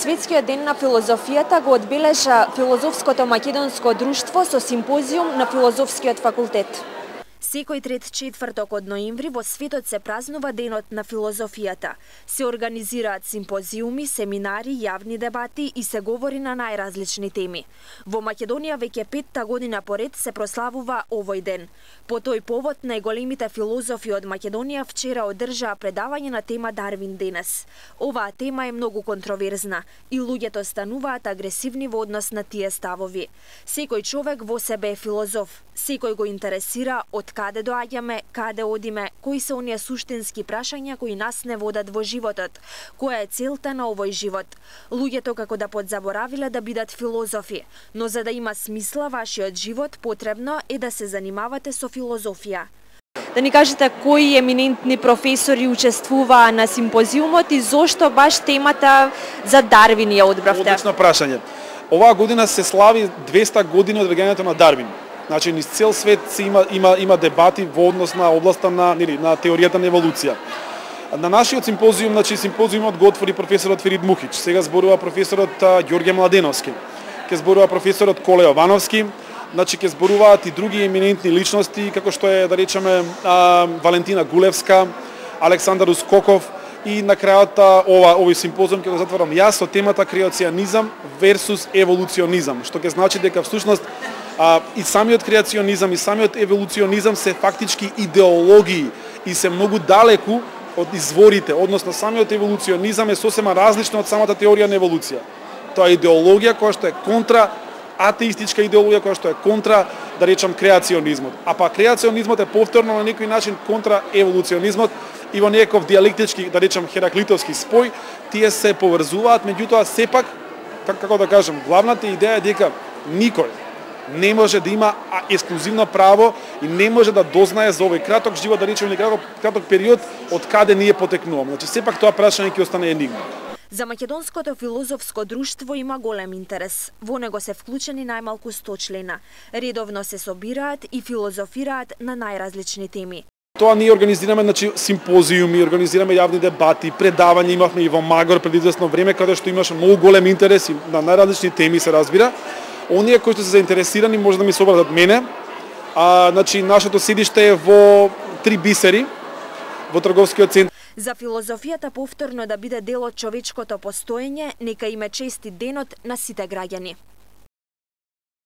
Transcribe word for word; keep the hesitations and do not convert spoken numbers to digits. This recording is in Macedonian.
Светскиот ден на филозофијата го одбележа Филозофското македонско друштво со симпозиум на Филозофскиот факултет. Секој трет четврток од ноември во светот се празнува Денот на филозофијата. Се организираат симпозиуми, семинари, јавни дебати и се говори на најразлични теми. Во Македонија веќе петта година поред се прославува овој ден. По тој повод најголемите филозофи од Македонија вчера одржаа предавање на тема Дарвин денес. Оваа тема е многу контроверзна и луѓето стануваат агресивни во однос на тие ставови. Секој човек во себе е филозоф. Секој го интересира од каде доаѓаме, каде одиме, кои се оние суштински прашања кои нас не водат во животот, која е целта на овој живот. Луѓето како да подзаборавиле да бидат филозофи, но за да има смисла вашиот живот, потребно е да се занимавате со филозофија. Да ни кажете кои еминентни професори учествуваа на симпозиумот и зошто баш темата за Дарвин ја одбравте? Одлично прашање. Оваа година се слави двеста години од веѓањето на Дарвин. Значи, низ цел свет се има, има, има дебати во однос на областа на, нели, на теоријата на еволуција. На нашиот симпозиум, значи симпозиумот го отвори професорот Ферид Мухич, сега зборува професорот Ѓорѓе Младеновски, ќе зборува професорот Коле Јовановски, значи ќе зборуваат и други еминентни личности, како што е, да речеме, а, Валентина Гулевска, Александар Ускоков, и на крајот ова овој симпозиум ќе го затворам јас со темата креационизам versus еволуционизам, што ќе значи дека всушност а, и самиот креационизам и самиот еволуционизам се фактички идеологии и се многу далеку од изворите, односно самиот еволуционизам е сосема различно од самата теорија на еволуција. Тоа е идеологија која што е контра атеистичка идеологија која што е контра, да речам, креационизмот. А па креационизмот е повторно на некој начин контра еволуционизмот и во некој диалектички, да речам, хераклитовски спој, тие се поврзуваат, меѓутоа сепак, како да кажам, главната идеја е дека никој не може да има ексклузивно право и не може да дознае за овој краток живот, да речеме, или краток, краток период од каде ние потекнуваме. Значи сепак тоа прашање ќе остане енигма. За Македонското филозофско друштво има голем интерес. Во него се вклучени најмалку сто члена. Редовно се собираат и филозофираат на најразлични теми. Тоа ние организираме, значи, симпозиуми, организираме јавни дебати, предавања, имавме и во Магор пред известно време каде што имаше многу голем интерес и на најразлични теми, се разбира. Оние кои што се заинтересирани може да ми се обратат мене. А, значи, нашето седиште е во Три бисери, во трговскиот центар. За филозофијата повторно да биде дел од човечкото постоење, нека им е честит денот на сите граѓани.